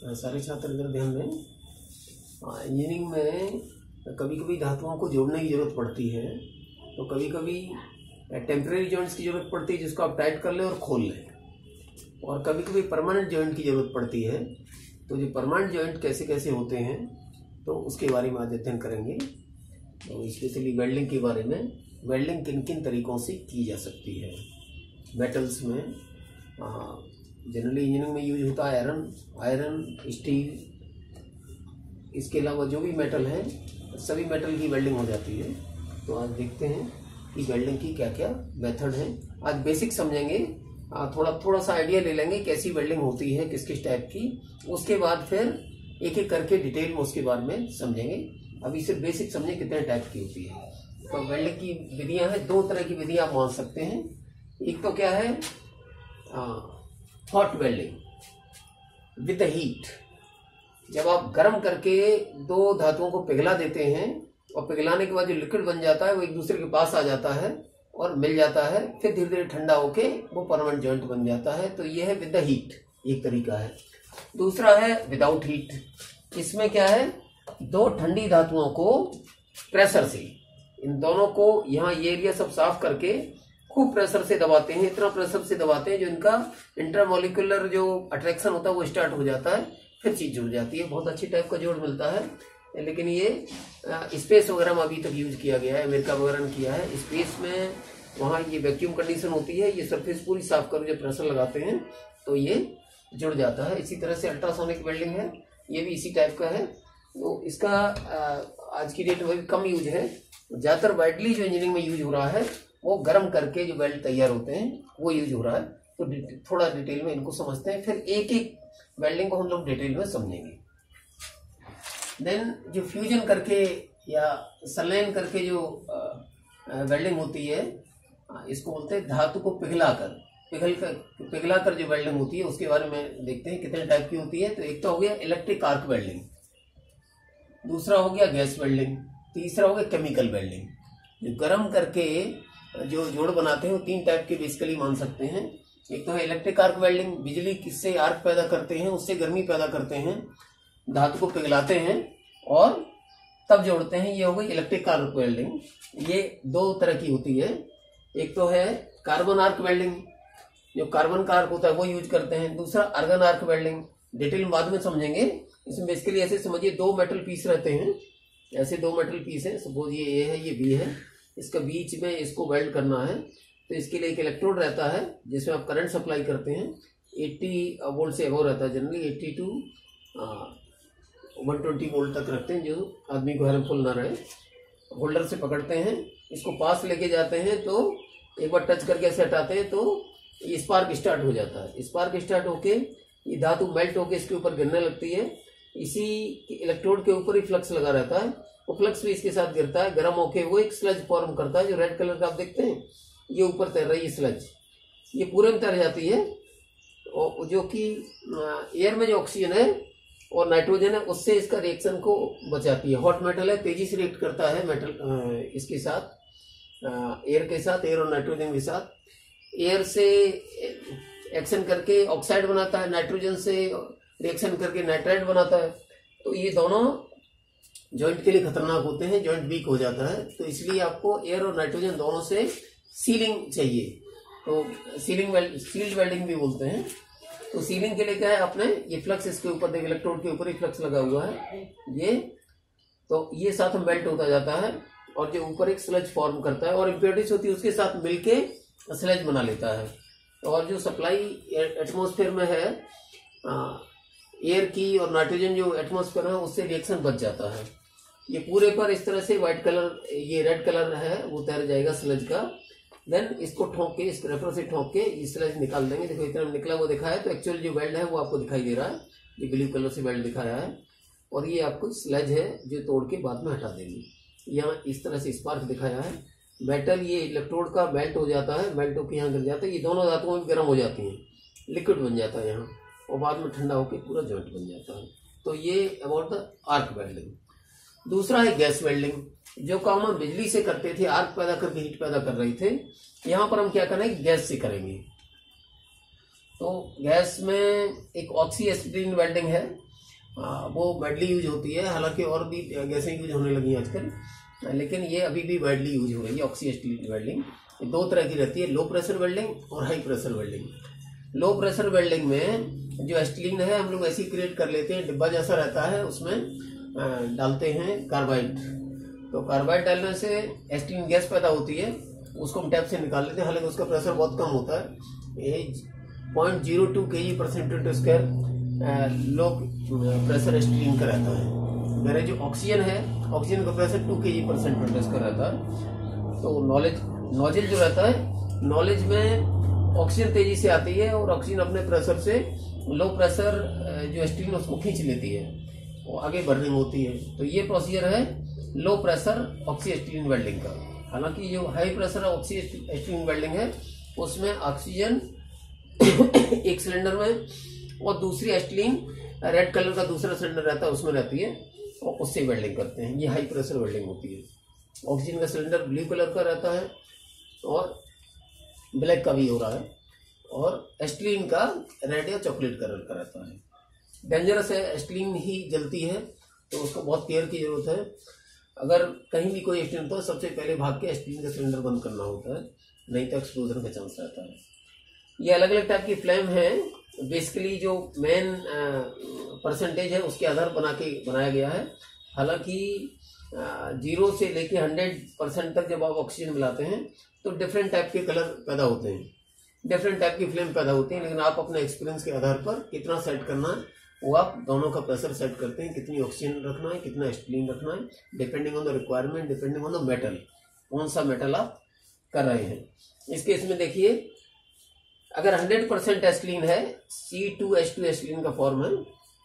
सारे छात्र इधर ध्यान दें। इंजीनियरिंग में कभी कभी धातुओं को जोड़ने की जरूरत पड़ती है, तो कभी कभी टेम्परेरी जॉइंट्स की जरूरत पड़ती है जिसको आप टाइट कर लें और खोल लें, और कभी कभी परमानेंट जॉइंट की जरूरत पड़ती है। तो जो परमानेंट जॉइंट कैसे कैसे होते हैं तो उसके बारे में आज अध्ययन करेंगे। तो स्पेशली वेल्डिंग के बारे में, वेल्डिंग किन किन तरीकों से की जा सकती है। मेटल्स में जनरली इंजीनियरिंग में यूज होता है आयरन, स्टील, इसके अलावा जो भी मेटल है सभी मेटल की वेल्डिंग हो जाती है। तो आज देखते हैं कि वेल्डिंग की क्या क्या मेथड है। आज बेसिक समझेंगे, थोड़ा सा आइडिया ले लेंगे कैसी वेल्डिंग होती है, किस किस टाइप की। उसके बाद फिर एक एक करके डिटेल में उसके बारे में समझेंगे। अभी सिर्फ बेसिक समझें कितने टाइप की होती है। तो वेल्डिंग की विधियां हैं, दो तरह की विधियां आप मान सकते हैं। एक तो क्या है, हॉट वेल्डिंग विद हीट। जब आप गर्म करके दो धातुओं को पिघला देते हैं और पिघलाने के बाद जो लिक्विड बन जाता है वो एक दूसरे के पास आ जाता है और मिल जाता है, फिर धीरे धीरे ठंडा होके वो परमानेंट जॉइंट बन जाता है। तो ये है विद द हीट, एक तरीका है। दूसरा है विदाउट हीट। इसमें क्या है, दो ठंडी धातुओं को प्रेशर से, इन दोनों को यहाँ ये एरिया सब साफ करके खूब प्रेशर से दबाते हैं, इतना प्रेशर से दबाते हैं जो इनका इंटरमोलिकुलर जो अट्रैक्शन होता है वो स्टार्ट हो जाता है, फिर चीज जुड़ जाती है। बहुत अच्छी टाइप का जोड़ मिलता है। लेकिन ये स्पेस वगैरह में अभी तक यूज किया गया है, अमेरिका वगैरह ने किया है। स्पेस में वहाँ ये वैक्यूम कंडीशन होती है, ये सरफेस पूरी साफ कर जब प्रेशर लगाते हैं तो ये जुड़ जाता है। इसी तरह से अल्ट्रासोनिक वेल्डिंग है, ये भी इसी टाइप का है। तो इसका आज की डेट में भी कम यूज है। ज्यादातर वाइडली जो इंजीनियरिंग में यूज हो रहा है वो गर्म करके जो वेल्ड तैयार होते हैं वो यूज हो रहा है। तो थोड़ा डिटेल में इनको समझते हैं, फिर एक एक वेल्डिंग को हम लोग डिटेल में समझेंगे। देन जो फ्यूजन करके या संलयन करके जो वेल्डिंग होती है, इसको बोलते हैं धातु को पिघलाकर जो वेल्डिंग होती है, उसके बारे में देखते हैं कितने टाइप की होती है। तो एक तो हो गया इलेक्ट्रिक आर्क वेल्डिंग, दूसरा हो गया गैस वेल्डिंग, तीसरा हो गया केमिकल वेल्डिंग। जो गर्म करके जो जोड़ बनाते हैं वो तीन टाइप के बेसिकली मान सकते हैं। एक तो है इलेक्ट्रिक आर्क वेल्डिंग, बिजली किससे आर्क पैदा करते हैं, उससे गर्मी पैदा करते हैं, धातु को पिघलाते हैं और तब जोड़ते हैं, ये हो गई इलेक्ट्रिक आर्क वेल्डिंग। ये दो तरह की होती है। एक तो है कार्बन आर्क वेल्डिंग, जो कार्बन का आर्क होता है वो यूज करते हैं। दूसरा आर्गन आर्क वेल्डिंग, डिटेल बाद में समझेंगे। इसमें बेसिकली ऐसे समझिए, दो मेटल पीस रहते हैं, ऐसे दो मेटल पीस है, सपोज ये ए है ये बी है, इसका बीच में इसको वेल्ड करना है। तो इसके लिए एक इलेक्ट्रोड रहता है जिसमें आप करंट सप्लाई करते हैं, 80 वोल्ट से एबव रहता है, जनरली 80 to 120 वोल्ट तक रखते हैं, जो आदमी को हार्मफुल ना रहे। होल्डर से पकड़ते हैं, इसको पास लेके जाते हैं, तो एक बार टच करके ऐसे हटाते हैं तो ये स्पार्क स्टार्ट हो जाता है। स्पार्क स्टार्ट होके ये धातु मेल्ट होके इसके ऊपर गिरने लगती है। इसी इलेक्ट्रोड के ऊपर ही फ्लक्स लगा रहता है, वो फ्लक्स भी इसके साथ गिरता है, गर्म होके वो एक स्लज फॉर्म करता है, जो रेड कलर का आप देखते हैं, ये ऊपर तैर रही है स्लज, ये पूरे में तैर जाती है, और जो कि एयर में जो ऑक्सीजन है और नाइट्रोजन है उससे इसका रिएक्शन को बचाती है। हॉट मेटल है, तेजी से रिएक्ट करता है मेटल इसके साथ, एयर के साथ, एयर और नाइट्रोजन के साथ। एयर से एक्शन करके ऑक्साइड बनाता है, नाइट्रोजन से रिएक्शन करके नाइट्राइड बनाता है। तो ये दोनों जॉइंट के लिए खतरनाक होते हैं, जॉइंट वीक हो जाता है। तो इसलिए आपको एयर और नाइट्रोजन दोनों से सीलिंग चाहिए, तो सील्ड वेल्डिंग भी बोलते हैं। तो सीलिंग के लिए क्या है, आपने ये फ्लक्स इसके ऊपर देख, इलेक्ट्रोड के ऊपर ही फ्लक्स लगा हुआ है ये, तो ये साथ में मेल्ट होता जाता है और जो ऊपर एक स्लज फॉर्म करता है और इम्प्योरिटीज होती है उसके साथ मिलके स्लज बना लेता है। और जो सप्लाई एटमॉस्फेयर में है एयर की और नाइट्रोजन जो एटमॉस्फेयर है उससे रिएक्शन बच जाता है। ये पूरे पर इस तरह से व्हाइट कलर, ये रेड कलर है वो तैर जाएगा स्लज का। देन इसको ठोक के, इस रेफर से ठोक के ये स्लज निकाल देंगे। देखो इतना निकला वो दिखा है, तो एक्चुअली जो वेल्ड है वो आपको दिखाई दे रहा है, ये ब्लू कलर से वेल्ड दिखाया है, और ये आपको स्लज है जो तोड़ के बाद में हटा देंगे। यहाँ इस तरह से स्पार्क दिखाया है। मेटल ये इलेक्ट्रोड का मेल्ट हो जाता है, मेल्ट होकर यहाँ गिर जाता है, ये दोनों धातुओं में गर्म हो जाती हैं, लिक्विड बन जाता है यहाँ, और बाद में ठंडा होकर पूरा जॉइंट बन जाता है। तो ये अबाउट द आर्क वेल्डिंग। दूसरा है गैस वेल्डिंग, जो काम हम बिजली से करते थे, आर्क पैदा करके हीट पैदा कर रहे थे, यहाँ पर हम क्या करेंगे, गैस से करेंगे। तो गैस में एक ऑक्सी एसिटिलीन वेल्डिंग है, वो वाइडली यूज होती है। हालांकि और भी गैसें यूज होने लगी आजकल, लेकिन ये अभी भी वाइडली यूज हो रही है ऑक्सी एसिटिलीन वेल्डिंग। दो तरह की रहती है, लो प्रेशर वेल्डिंग और high pressure welding. Low pressure welding में जो एसिटिलीन है हम लोग ऐसे ही क्रिएट कर लेते हैं, डिब्बा जैसा रहता है, उसमें डालते हैं कार्बाइड। तो कार्बाइड डालने से एसिटिलीन गैस पैदा होती है, उसको हम टैप से निकाल लेते हैं। हालांकि उसका प्रेशर बहुत कम होता है, ये 0.02 kg/cm², लो प्रेशर एसिटिलीन का रहता है। मेरा जो ऑक्सीजन है, ऑक्सीजन का प्रेशर 2 kg/cm² रहता है। तो नॉजिल जो रहता है, नॉलेज में ऑक्सीजन तेजी से आती है और ऑक्सीजन अपने प्रेशर से लो प्रेशर जो एसिटिलीन उसको खींच लेती है और आगे बर्निंग होती है। तो ये प्रोसीजर है low pressure oxy acetylene welding का। हालांकि जो high pressure oxy acetylene welding है उसमें ऑक्सीजन एक सिलेंडर में और दूसरी एसिटिलीन रेड कलर का दूसरा सिलेंडर रहता है उसमें रहती है और उससे वेल्डिंग करते हैं। ये हाई प्रेशर वेल्डिंग होती है। ऑक्सीजन का सिलेंडर ब्लू कलर का रहता है और ब्लैक का भी हो रहा है, और एसिटिलीन का रेड या चॉकलेट कलर का रहता है। डेंजरस है, एसिटिलीन ही जलती है, तो उसको बहुत केयर की जरूरत है। अगर कहीं भी कोई एक्सीडेंट हो, सबसे पहले भाग के एसिटिलीन का सिलेंडर बंद करना होता है, नहीं तो एक्सप्लोजन का चांस रहता है। ये अलग अलग टाइप की फ्लेम है। बेसिकली जो मेन परसेंटेज है उसके आधार बनाया गया है। हालांकि 0 से लेके 100% तक जब आप ऑक्सीजन मिलाते हैं तो डिफरेंट टाइप के कलर पैदा होते हैं, डिफरेंट टाइप की फ्लेम पैदा होती है। लेकिन आप अपने एक्सपीरियंस के आधार पर कितना सेट करना है वो आप दोनों का प्रेशर सेट करते हैं, कितनी ऑक्सीजन रखना है, कितना एसिटिलीन रखना है, depending on the requirement, depending on the metal, कौन सा मेटल आप कर रहे हैं। इस केस में देखिए, अगर 100% एसिटिलीन है, C2H2 एसिटिलीन का फॉर्म है,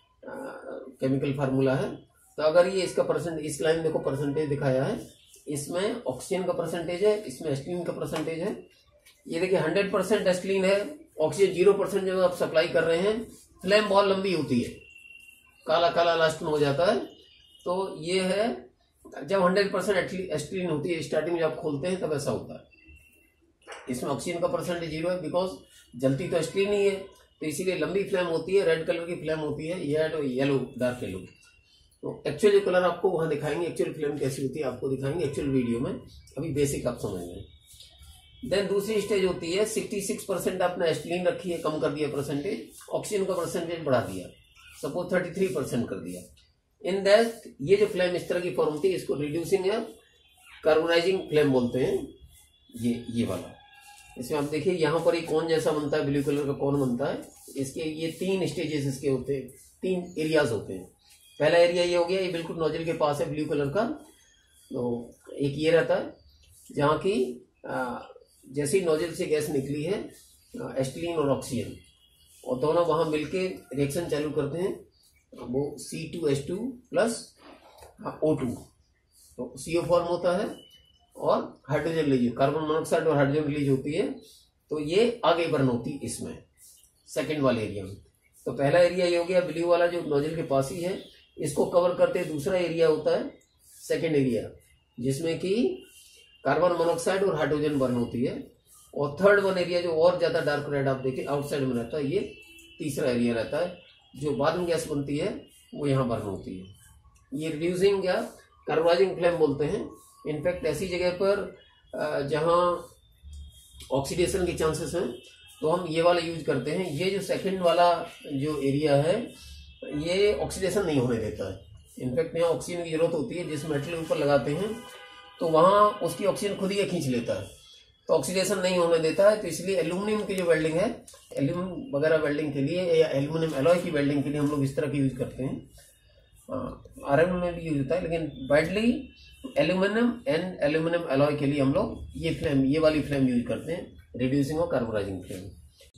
केमिकल फार्मूला है। तो अगर ये इसका परसेंट, इस लाइन देखो परसेंटेज दिखाया है, इसमें ऑक्सीजन का परसेंटेज है, इसमें एसिटिलीन का परसेंटेज है। ये देखिए 100% एसिटिलीन है, ऑक्सीजन 0% जब आप सप्लाई कर रहे हैं, फ्लेम बहुत लंबी होती है, काला काला लास्ट में हो जाता है। तो ये है जब 100% एसिटिलीन होती है, स्टार्टिंग जब आप खोलते हैं तब ऐसा होता है। इसमें ऑक्सीजन का परसेंटेज 0 है, बिकॉज जलती तो एसिटिलीन ही है, तो इसीलिए लंबी फ्लेम होती है, रेड कलर की फ्लेम होती है, येलो, डार्क येलो। तो एक्चुअल जो कलर आपको वहां दिखाएंगे, एक्चुअल फ्लेम कैसी होती है आपको दिखाएंगे एक्चुअल वीडियो में, अभी बेसिक आप समझ लें। देन दूसरी स्टेज होती है, 66% आपने एसिटिलीन रखी है, कम कर दिया परसेंटेज, ऑक्सीजन का परसेंटेज बढ़ा दिया, सपोज 33% कर दिया। इन दैट ये जो फ्लेम इस तरह की फॉर्म होती है, इसको रिड्यूसिंग या कार्बोनाइजिंग फ्लेम बोलते हैं। ये वाला, इसमें आप देखिए यहाँ पर एक कौन जैसा बनता है, ब्लू कलर का कौन बनता है। इसके ये 3 स्टेजेस इसके होते हैं, 3 एरियाज होते हैं। पहला एरिया ये हो गया, ये बिल्कुल नोजल के पास है, ब्लू कलर का। तो एक ये रहता है जहाँ की जैसी नोजल से गैस निकली है, एसिटिलीन और ऑक्सीजन, और दोनों वहां मिलके रिएक्शन चालू करते हैं, वो C2H2 प्लस O2, तो CO फॉर्म होता है और हाइड्रोजन रिलीज, कार्बन मोनोऑक्साइड और हाइड्रोजन रिलीज होती है। तो ये आगे बर्न होती है इसमें सेकेंड वाले एरिया में। तो पहला एरिया ये हो गया ब्लू वाला जो नोजल के पास ही है, इसको कवर करते दूसरा एरिया होता है सेकेंड एरिया, जिसमें कि कार्बन मोनोऑक्साइड और हाइड्रोजन बर्न होती है। और थर्ड वन एरिया जो और ज्यादा डार्क रेड आप देखिए आउटसाइड में रहता है, ये तीसरा एरिया रहता है, जो बाद में गैस बनती है वो यहाँ बर्न होती है। ये रिड्यूसिंग या कार्बोनाइजिंग फ्लेम बोलते हैं। इनफैक्ट ऐसी जगह पर जहाँ ऑक्सीडेशन के चांसेस हैं तो हम ये वाला यूज करते हैं। ये जो सेकंड वाला जो एरिया है ये ऑक्सीडेशन नहीं होने देता है। इनफैक्ट यहाँ ऑक्सीजन की जरूरत होती है, जिस मेटल के ऊपर लगाते हैं तो वहाँ उसकी ऑक्सीजन खुद ही खींच लेता है, तो ऑक्सीडेशन नहीं होने देता है। तो इसलिए एल्यूमिनियम की जो वेल्डिंग है, एल्यूमिनियम वगैरह वेल्डिंग के लिए या एल्यूमिनियम एलॉय की वेल्डिंग के लिए हम लोग इस तरह की यूज करते हैं। आयरन में भी यूज होता है, लेकिन widely aluminium and aluminium alloy के लिए हम लोग ये वाली फ्लेम यूज करते हैं, रिड्यूसिंग और कार्बोनाइजिंग फ्लेम।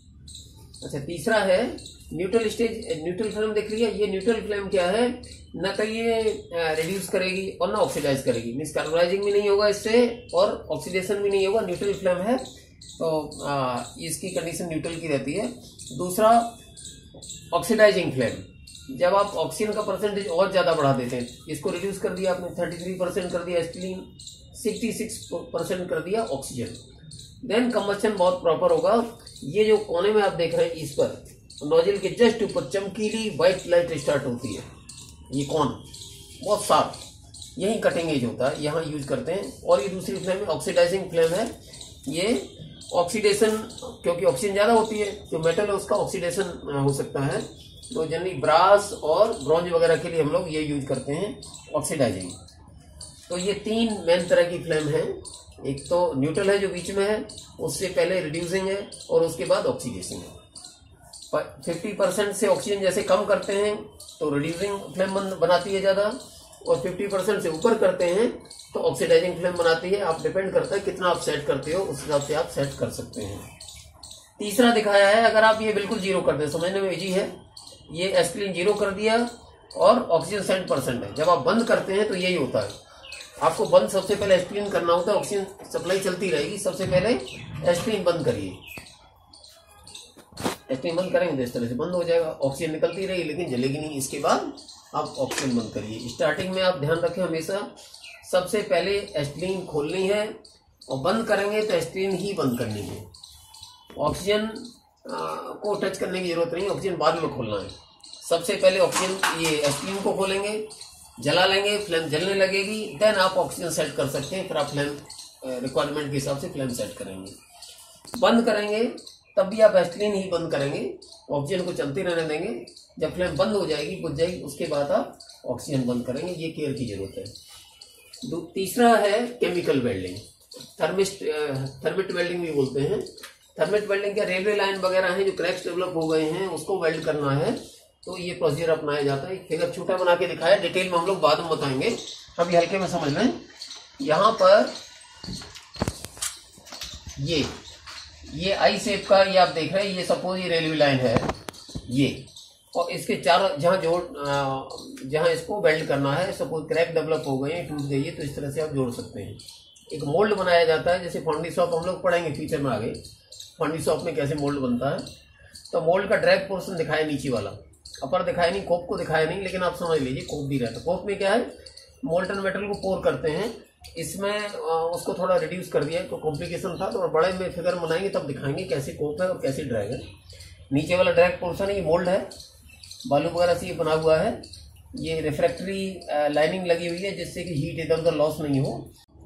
अच्छा, तीसरा है न्यूट्रल स्टेज। न्यूट्रल फ्लेम देख लिया। ये न्यूट्रल फ्लेम क्या है, न तो ये रिड्यूस करेगी और ना ऑक्सीडाइज करेगी, मीन्स कार्बोनाइजिंग भी नहीं होगा इससे और ऑक्सीडेशन भी नहीं होगा। न्यूट्रल फ्लेम है तो इसकी कंडीशन न्यूट्रल की रहती है। दूसरा ऑक्सीडाइजिंग फ्लेम, जब आप ऑक्सीजन का परसेंटेज और ज्यादा बढ़ा देते हैं, इसको रिड्यूस कर दिया आपने, 33% कर दिया एसिटिलीन, 66% कर दिया ऑक्सीजन, देन कंबस्शन बहुत प्रॉपर होगा। ये जो कोने में आप देख रहे हैं, इस पर नोजल के जस्ट ऊपर चमकीली व्हाइट लाइट स्टार्ट होती है, ये कौन बहुत शार्प, यही कटिंग एज होता है, यहाँ यूज करते हैं। और ये दूसरी फ्लेम है ऑक्सीडाइजिंग फ्लेम है। ये ऑक्सीडेशन, क्योंकि ऑक्सीजन ज़्यादा होती है, जो मेटल है उसका ऑक्सीडेशन हो सकता है, तो जनरली ब्रास और ब्रॉन्ज वगैरह के लिए हम लोग ये यूज करते हैं ऑक्सीडाइजिंग। तो ये 3 मेन तरह की फ्लेम है। एक तो न्यूट्रल है जो बीच में है, उससे पहले रिड्यूसिंग है, और उसके बाद ऑक्सीडेशन है। 50% से ऑक्सीजन जैसे कम करते हैं तो रिड्यूसिंग फ्लेम बनाती है ज़्यादा, और 50% से ऊपर करते हैं तो ऑक्सीडाइजिंग फ्लेम बनाती है। आप डिपेंड करता है कितना आप सेट करते हो, उस हिसाब से आप सेट कर सकते हैं। तीसरा दिखाया है, अगर आप ये बिल्कुल जीरो कर दें, समझने में इजी है, ये एस्पिरिन जीरो कर दिया और ऑक्सीजन 70% है। जब आप बंद करते हैं तो यही होता है, आपको बंद सबसे पहले एस्पिरिन करना होता है। ऑक्सीजन सप्लाई चलती रहेगी, सबसे पहले एस्पिरिन बंद करिए। एस्पिरिन बंद करेंगे तो इस तरह से बंद हो जाएगा, ऑक्सीजन निकलती रहेगी लेकिन जलेगी नहीं। इसके बाद आप ऑक्सीजन बंद करिए। स्टार्टिंग में आप ध्यान रखें हमेशा सबसे पहले एस्पिरिन खोलनी है, और बंद करेंगे तो एस्पिरिन ही बंद करनी है। ऑक्सीजन को टच करने की जरूरत नहीं, ऑक्सीजन बाद में खोलना है। सबसे पहले ऑक्सीजन ये एस्पिरिन को खोलेंगे, जला लेंगे, फ्लेम जलने लगेगी, देन आप ऑक्सीजन सेट कर सकते हैं। फिर आप फ्लेम रिक्वायरमेंट के हिसाब से फ्लेम सेट करेंगे। बंद करेंगे तब भी आप एस्पिरिन ही बंद करेंगे, ऑक्सीजन को चलते रहने देंगे। जब फ्लेम बंद हो जाएगी, बुझ जाएगी, उसके बाद आप ऑक्सीजन बंद करेंगे। ये केयर की जरूरत है। तीसरा है केमिकल वेल्डिंग, थर्मिट वेल्डिंग भी बोलते हैं। थर्मिट वेल्डिंग क्या, रेलवे लाइन वगैरह है जो क्रैक्स डेवलप हो गए हैं उसको वेल्ड करना है, तो ये प्रोसीजर अपनाया जाता है। फिगर छोटा बना के दिखाया, डिटेल में हम लोग बाद में बताएंगे, अभी हल्के में समझ लें। यहाँ पर ये आई शेप का ये आप देख रहे हैं, ये सपोज ये रेलवे लाइन है ये, और इसके चार जहाँ इसको वेल्ड करना है, सपोज क्रैक डेवलप हो गए, टूट गई है, तो इस तरह से आप जोड़ सकते हैं। एक मोल्ड बनाया जाता है, जैसे फॉन्डी शॉप हम लोग पढ़ेंगे फ्यूचर में आगे, फॉन्डी शॉप में कैसे मोल्ड बनता है। तो मोल्ड का ड्रैग पोर्शन दिखाया नीचे वाला, अपर दिखाया नहीं, कोप को दिखाया नहीं, लेकिन आप समझ लीजिए कोप भी रहता है। कोप में क्या है, मोल्टन मेटल को पोर करते हैं, इसमें उसको थोड़ा रिड्यूस कर दिया है, तो कॉम्प्लिकेशन था, तो बड़े में फिगर बनाएंगे तब दिखाएंगे कैसे कोप है और कैसे ड्रैग है। नीचे वाला ड्रैग पोर्शन है, ये मोल्ड है, बालू वगैरह से ये बना हुआ है। ये रिफ्रैक्टरी लाइनिंग लगी हुई है जिससे कि हीट इधर उधर लॉस नहीं हो।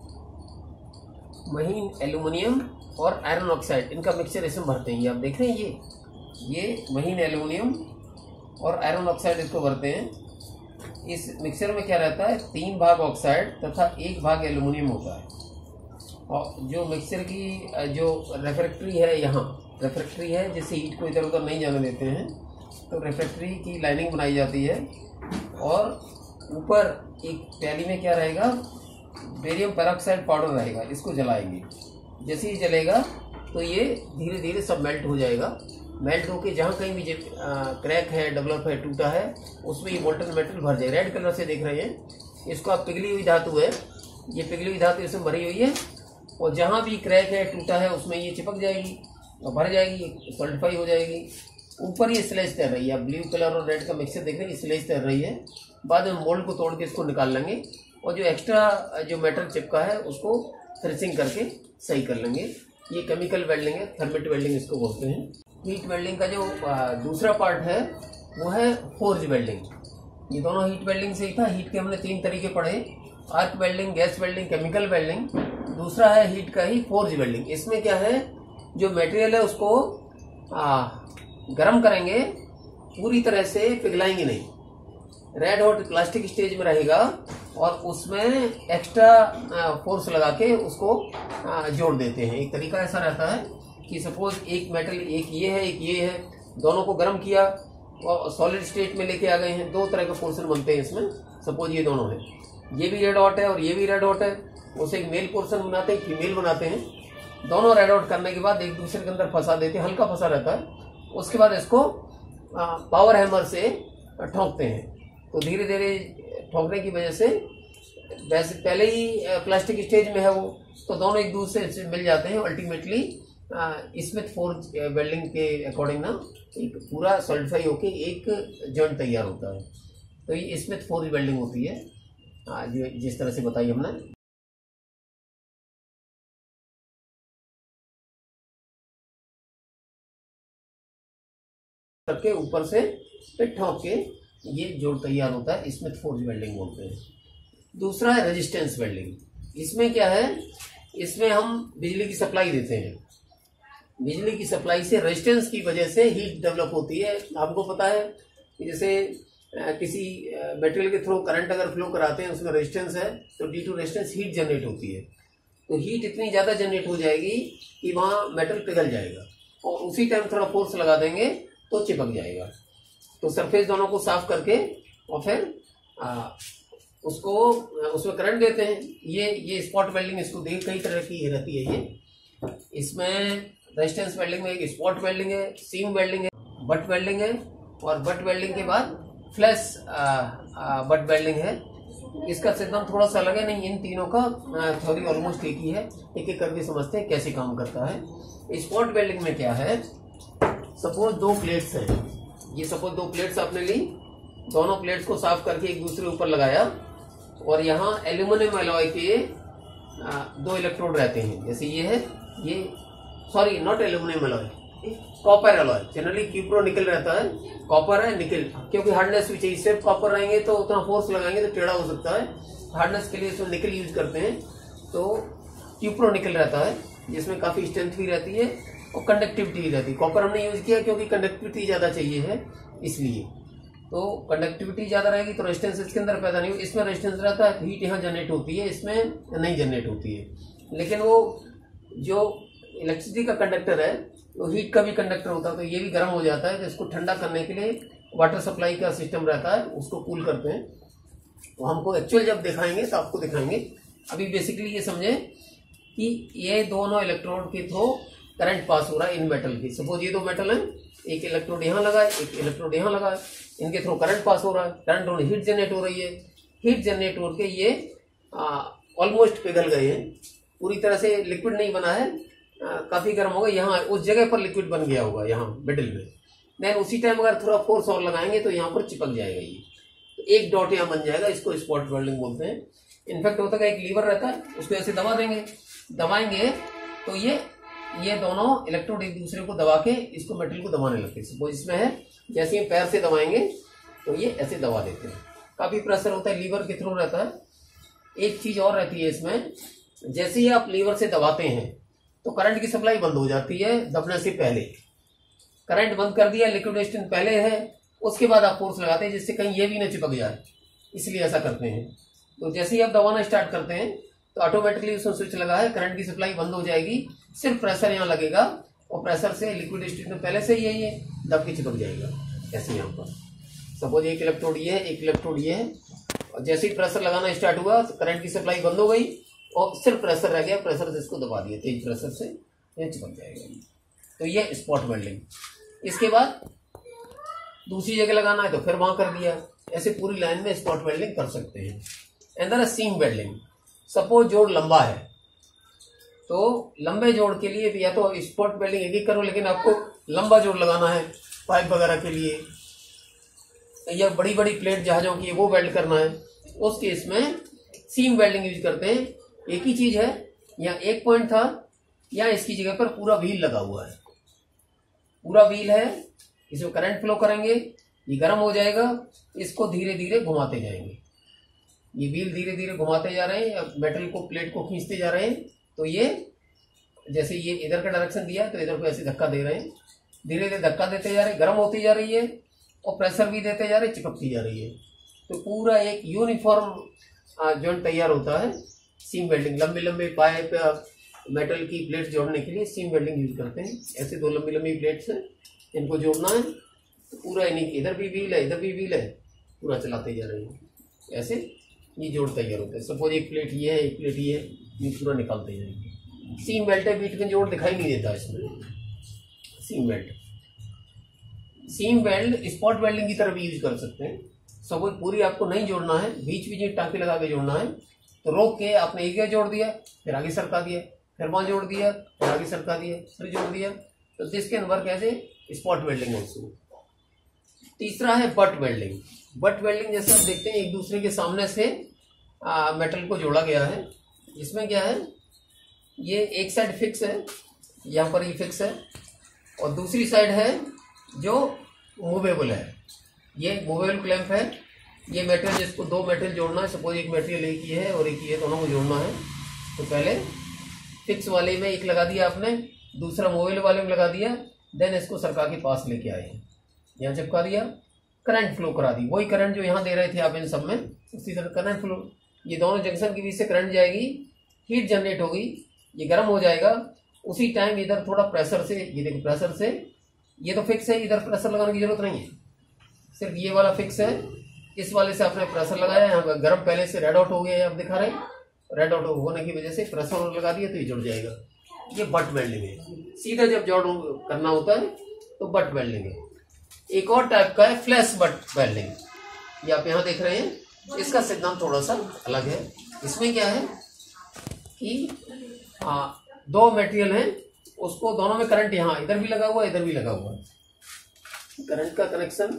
महीन एल्यूमिनियम और आयरन ऑक्साइड, इनका मिक्सचर इसमें भरते हैं। ये आप देख रहे हैं, ये महीन एल्यूमिनियम और आयरन ऑक्साइड इसको भरते हैं। इस मिक्सचर में क्या रहता है, 3 भाग ऑक्साइड तथा 1 भाग एल्यूमिनियम होता है। और जो मिक्सचर की जो रिफ्रैक्टरी है, यहाँ रिफ्रैक्टरी है जिससे हीट को इधर उधर नहीं जाने देते हैं, तो रिफ्रैक्टरी की लाइनिंग बनाई जाती है। और ऊपर एक प्याली में क्या रहेगा, बेरियम पेरोक्साइड पाउडर रहेगा, इसको जलाएंगे। जैसे ही जलेगा तो ये धीरे धीरे सब मेल्ट हो जाएगा। मेल्ट होके जहाँ कहीं भी क्रैक है, डेवलप है, टूटा है, उसमें ये मोल्टन मेटल भर जाए। रेड कलर से देख रहे हैं इसको आप, पिघली हुई धातु है, ये पिघली हुई धातु इसमें भरी हुई है, और जहाँ भी क्रैक है, टूटा है, उसमें ये चिपक जाएगी और भर जाएगी, सॉलिडिफाई हो जाएगी। ऊपर ये स्लेज तैर रही है, आप ब्लू कलर और रेड का मिक्सचर देख रहे हैं, स्लेज तैर रही है। बाद में मोल्ड को तोड़ के इसको निकाल लेंगे, और जो एक्स्ट्रा जो मेटल चिपका है उसको फिनिशिंग करके सही कर लेंगे। ये केमिकल वेल्डिंग है, थर्मिट वेल्डिंग इसको बोलते हैं। हीट वेल्डिंग का जो दूसरा पार्ट है वो है फोर्ज वेल्डिंग। ये दोनों हीट वेल्डिंग से ही था। हीट के हमने 3 तरीके पढ़े, arc welding, gas welding, chemical welding. दूसरा है हीट का ही फोर्ज वेल्डिंग। इसमें क्या है, जो मटेरियल है उसको गर्म करेंगे, पूरी तरह से पिघलाएंगे नहीं, रेड हॉट प्लास्टिक स्टेज में रहेगा, और उसमें एक्स्ट्रा फोर्स लगा के उसको जोड़ देते हैं। एक तरीका ऐसा रहता है कि सपोज एक मेटल, एक ये है, एक ये है, दोनों को गर्म किया और सॉलिड स्टेट में लेके आ गए हैं। 2 तरह के पोर्शन बनते हैं इसमें। सपोज ये दोनों है, ये भी रेड हॉट है और ये भी रेड हॉट है, उसे एक मेल पोर्शन बनाते हैं, फीमेल बनाते हैं। दोनों रेड आउट करने के बाद एक दूसरे के अंदर फंसा देते हैं, हल्का फंसा रहता है। उसके बाद इसको पावर हैमर से ठोकते हैं, तो धीरे धीरे ठोकने की वजह से, वैसे पहले ही प्लास्टिक स्टेज में है वो, तो दोनों एक दूसरे से मिल जाते हैं। अल्टीमेटली स्मिथ फोर्ज वेल्डिंग के अकॉर्डिंग ना एक पूरा सॉलिडिफाई होके एक जॉइंट तैयार होता है। तो ये स्मिथ फोर्ज वेल्डिंग होती है, जो जिस तरह से बताई हमने। करके ऊपर से फिर ठोक के ये जोड़ तैयार होता है, इसमें फोर्ज वेल्डिंग बोलते हैं। दूसरा है रेजिस्टेंस वेल्डिंग। इसमें क्या है, इसमें हम बिजली की सप्लाई देते हैं, बिजली की सप्लाई से रेजिस्टेंस की वजह से हीट डेवलप होती है। आपको पता है कि जैसे किसी मटेरियल के थ्रू करंट अगर फ्लो कराते हैं, उसमें रेजिस्टेंस है, तो due to resistance heat generate होती है। तो हीट इतनी ज़्यादा जनरेट हो जाएगी कि वहाँ मेटल पिघल जाएगा, और उसी टाइम थोड़ा फोर्स लगा देंगे तो चिपक जाएगा। तो सरफेस दोनों को साफ करके और फिर उसको उसमें करंट देते हैं। ये स्पॉट वेल्डिंग, इसको देख कई तरह की रहती है ये। इसमें रेजिस्टेंस वेल्डिंग में एक स्पॉट वेल्डिंग है, सीम वेल्डिंग है, बट वेल्डिंग है, और बट वेल्डिंग के बाद फ्लैश बट वेल्डिंग है। इसका सिद्धांत थोड़ा सा अलग है, नहीं इन तीनों का थ्योरी ऑलमोस्ट एक ही है। एक एक करके समझते हैं कैसे काम करता है। स्पॉट वेल्डिंग में क्या है, सपोज दो प्लेट्स हैं, ये सपोज दो प्लेट्स आपने ली, दोनों प्लेट्स को साफ करके एक दूसरे ऊपर लगाया, और यहाँ एल्यूमिनियम अलॉय के दो इलेक्ट्रोड रहते हैं। जैसे ये है, ये sorry not aluminium alloy, copper alloy. Generally cupro nickel रहता है, कॉपर है निकल, क्योंकि हार्डनेस भी चाहिए। सिर्फ कॉपर रहेंगे तो उतना फोर्स लगाएंगे तो टेढ़ा हो सकता है, हार्डनेस के लिए इसमें निकल यूज करते हैं। तो क्यूप्रो निकल रहता है, जिसमें काफी स्ट्रेंथ भी रहती है और कंडक्टिविटी भी रहती है। कॉपर हमने यूज किया क्योंकि कंडक्टिविटी ज्यादा चाहिए है, इसलिए। तो कंडक्टिविटी ज्यादा रहेगी तो रेजिस्टेंस इसके अंदर पैदा नहीं हो। इसमें रेजिस्टेंस रहता है, हीट यहाँ जनरेट होती है, इसमें नहीं जनरेट होती है। लेकिन वो जो इलेक्ट्रिसिटी का कंडक्टर है तो हीट का भी कंडक्टर होता है, तो ये भी गर्म हो जाता है। तो इसको ठंडा करने के लिए वाटर सप्लाई का सिस्टम रहता है, उसको कूल करते हैं। तो हमको एक्चुअल जब दिखाएंगे तो आपको दिखाएंगे। अभी बेसिकली ये समझे कि ये दोनों इलेक्ट्रोड के थ्रू करंट पास हो रहा है इन मेटल की। सपोज ये दो मेटल है, एक इलेक्ट्रोड यहाँ लगा है, एक इलेक्ट्रोड यहाँ लगा है, इनके थ्रू करंट पास हो रहा है। करंट होने हीट जनरेट हो रही है, हीट जनरेट होकर ये ऑलमोस्ट पिघल गए हैं, पूरी तरह से लिक्विड नहीं बना है, काफी गर्म होगा। यहाँ उस जगह पर लिक्विड बन गया होगा, यहाँ मिडिल में। देन उसी टाइम अगर थोड़ा फोर्स और लगाएंगे तो यहाँ पर चिपक जाएगा ये, तो एक डॉट यहाँ बन जाएगा। इसको स्पॉट वेल्डिंग बोलते हैं। इनफैक्ट होता है एक लीवर रहता है, उसको ऐसे दबा देंगे, दबाएंगे तो ये दोनों इलेक्ट्रोड एक दूसरे को दबा के इसको मेटल को दबाने लगते हैं। सपोज इसमें है, जैसे ही पैर से दबाएंगे तो ये ऐसे दबा देते हैं। काफी प्रेशर होता है, लीवर के थ्रू रहता है। एक चीज और रहती है इसमें, जैसे ही आप लीवर से दबाते हैं तो करंट की सप्लाई बंद हो जाती है दबने से पहले। करंट बंद कर दिया, लिक्विड रेजिस्टेंस पहले है, उसके बाद आप फोर्स लगाते हैं जिससे कहीं ये भी न चिपक जाए, इसलिए ऐसा करते हैं। तो जैसे ही आप दबाना स्टार्ट करते हैं तो ऑटोमेटिकली उसमें स्विच लगा है, करंट की सप्लाई बंद हो जाएगी, सिर्फ प्रेशर यहाँ लगेगा और प्रेशर से लिक्विड रेजिस्टेंस पहले से ही है, ये दब के चिपक जाएगा। ऐसे यहाँ पर सपोज एक इलेक्ट्रोड ये है, एक इलेक्ट्रोड ये है, और जैसे ही प्रेशर लगाना स्टार्ट हुआ तो करंट की सप्लाई बंद हो गई और सिर्फ प्रेशर रह गया, प्रेशर से इसको दबा दिया, तेज प्रेशर से ये चिपक जाएगा। तो ये स्पॉट वेल्डिंग। इसके बाद दूसरी जगह लगाना है तो फिर वहां कर दिया। ऐसे पूरी लाइन में स्पॉट वेल्डिंग कर सकते हैं। अंदर सीम वेल्डिंग। सपोज जोड़ लंबा है तो लंबे जोड़ के लिए या तो स्पॉट वेल्डिंग एक ही करो, लेकिन आपको लंबा जोड़ लगाना है पाइप वगैरह के लिए, या बड़ी बड़ी प्लेट जहाजों की वो वेल्ड करना है, उस केस में सीम वेल्डिंग यूज करते हैं। एक ही चीज है, या एक पॉइंट था, या इसकी जगह पर पूरा व्हील लगा हुआ है, पूरा व्हील है, इसमें करंट फ्लो करेंगे, ये गर्म हो जाएगा, इसको धीरे धीरे घुमाते जाएंगे। ये व्हील धीरे धीरे घुमाते जा रहे हैं, मेटल को प्लेट को खींचते जा रहे हैं। तो ये जैसे ये इधर का डायरेक्शन दिया तो इधर को ऐसे धक्का दे रहे हैं, धीरे धीरे धक्का देते जा रहे हैं, गर्म होती जा रही है और प्रेशर भी देते जा रहे हैं, चिपकती जा रही है। तो पूरा एक यूनिफॉर्म जॉइंट तैयार होता है। सीम वेल्डिंग, लंबे लंबे पाइप मेटल की प्लेट जोड़ने के लिए सीम वेल्डिंग यूज करते हैं। ऐसे दो लंबी लंबी प्लेट्स हैं, इनको जोड़ना है तो पूरा इन्हीं की, इधर भी व्हील है, इधर भी व्हील है, पूरा चलाते जा रहे हैं। ऐसे ये जोड़ तैयार होता है। सपोज एक प्लेट ये है, एक प्लेट ये है, ये पूरा निकालते जाएंगे। सीम बेल्ट है, बीच में जोड़ दिखाई नहीं देता इसमें। Seam weld, seam weld spot welding की तरह भी यूज कर सकते हैं। सपोज पूरी आपको नहीं जोड़ना है, बीच बीच में टाँके लगा के जोड़ना है, तो रोक के आपने एक जोड़ दिया, फिर आगे सरका दिया, फिर वहां जोड़ दिया, फिर आगे सरका दिया, फिर जोड़ दिया। तो this can work as a spot welding also. तीसरा है बट वेल्डिंग। बट वेल्डिंग जैसे आप देखते हैं एक दूसरे के सामने से मेटल को जोड़ा गया है। इसमें क्या है, ये एक साइड फिक्स है, यहाँ पर ये फिक्स है, और दूसरी साइड है जो मूवेबल है। ये मूवेबल क्लैंप है। ये मेटेरियल, जिसको दो मेटेरियल जोड़ना है, सपोज एक मेटेरियल एक ही है और एक ही है, दोनों को जोड़ना है, तो पहले फिक्स वाले में एक लगा दिया आपने, दूसरा मूवेबल वाले में लगा दिया, देन इसको सरका के पास लेके आए, यहाँ चिपका दिया, करंट फ्लो करा दी, वही करंट जो यहाँ दे रहे थे आप इन सब में, उसी तरह करंट फ्लो, ये दोनों जंक्शन के बीच से करंट जाएगी, हीट जनरेट होगी, ये गर्म हो जाएगा, उसी टाइम इधर थोड़ा प्रेशर से, ये देखो प्रेशर से, ये तो फिक्स है, इधर प्रेशर लगाने की जरूरत नहीं है, सिर्फ ये वाला फिक्स है, इस वाले से आपने प्रेशर लगाया, यहाँ गर्म पहले से रेड आउट हो गया है, आप दिखा रहे हैं, रेड आउट होने की वजह से प्रेशर लगा दिया तो ये जुड़ जाएगा। ये बट वेल्डिंग है। सीधा जब जॉब करना होता है तो बट वेल्डिंग है। एक और टाइप का है फ्लैश बट वेल्डिंग, ये आप यहाँ देख रहे हैं, इसका सिद्धांत थोड़ा सा अलग है। इसमें क्या है कि दो मटेरियल हैं, उसको दोनों में करंट यहाँ इधर भी लगा हुआ है, इधर भी लगा हुआ है, करंट का कनेक्शन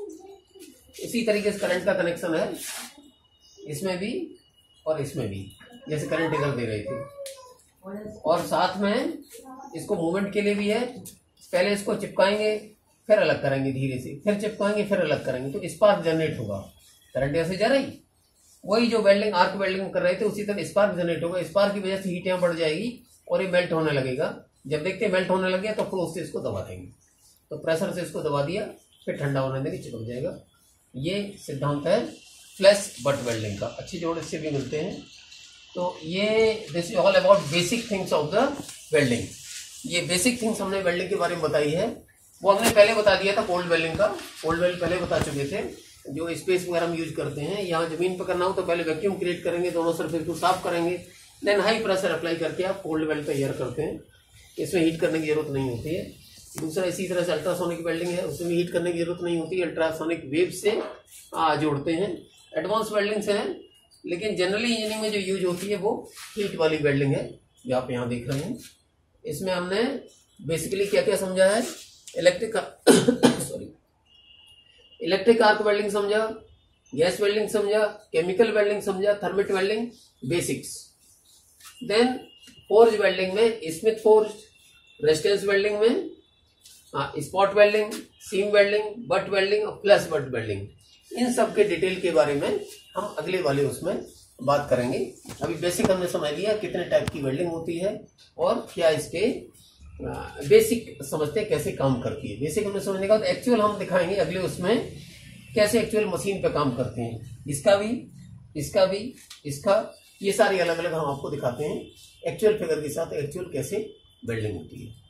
इसी तरीके से करंट का कनेक्शन है, इसमें भी और इसमें भी, जैसे करंट इधर दे रही थी, और साथ में इसको मूवमेंट के लिए भी है। पहले इसको चिपकाएंगे, फिर अलग करेंगे धीरे से, फिर चिपकाएंगे, फिर अलग करेंगे, तो स्पार्क जनरेट होगा, करंट ऐसे जा रही, वही जो वेल्डिंग आर्क वेल्डिंग कर रहे थे उसी तरह स्पार्क जनरेट होगा। स्पार्क की वजह से हीट यहाँ बढ़ जाएगी और ये मेल्ट होने लगेगा। जब देखते हैं मेल्ट होने लगे तो क्लोज से इसको दबा देंगे, तो प्रेशर से इसको दबा दिया, फिर ठंडा होने देंगे, चिपक जाएगा। ये सिद्धांत है फ्लैश बट वेल्डिंग का। अच्छी जोड़ इससे भी मिलते हैं। तो ये this is all about basic things of the welding. ये बेसिक थिंग्स हमने वेल्डिंग के बारे में बताई है, वो हमने पहले बता दिया था कोल्ड वेल्डिंग का, कोल्ड वेल्ड पहले बता चुके थे। जो स्पेस वगैरह हम यूज करते हैं, यहाँ जमीन पर करना हो तो पहले वैक्यूम क्रिएट करेंगे, दोनों सरफेस को साफ करेंगे, देन हाई प्रेशर अप्लाई करके आप कोल्ड वेल्ड तैयार करते हैं। इसमें हीट करने की जरूरत नहीं होती है। दूसरा इसी तरह से अल्ट्रासोनिक वेल्डिंग है, उसमें हीट करने की जरूरत नहीं होती है, अल्ट्रासोनिक वेव से जोड़ते हैं। एडवांस वेल्डिंग्स हैं, लेकिन जनरली इंजीनियरिंग में जो यूज होती है वो हीट वाली वेल्डिंग है, जो आप यहाँ देख रहे हैं। इसमें हमने बेसिकली क्या क्या समझा है, इलेक्ट्रिक आर्क वेल्डिंग समझा, गैस वेल्डिंग समझा, केमिकल वेल्डिंग समझा, thermit welding basics. Then forge welding में स्मिथ फोर्ज, रेजिस्टेंस वेल्डिंग में spot welding, seam welding, butt welding और प्लस बट वेल्डिंग, इन सब के डिटेल के बारे में हम अगले वाले उसमें बात करेंगे। अभी बेसिक हमने समझ लिया कितने टाइप की वेल्डिंग होती है और क्या इसके बेसिक समझते हैं कैसे काम करती है। बेसिक हमने समझने का, तो एक्चुअल हम दिखाएंगे अगले उसमें कैसे एक्चुअल मशीन पे काम करते हैं। इसका भी, इसका भी, इसका, ये सारी अलग अलग हम आपको दिखाते हैं एक्चुअल फिगर के साथ एक्चुअल कैसे वेल्डिंग होती है।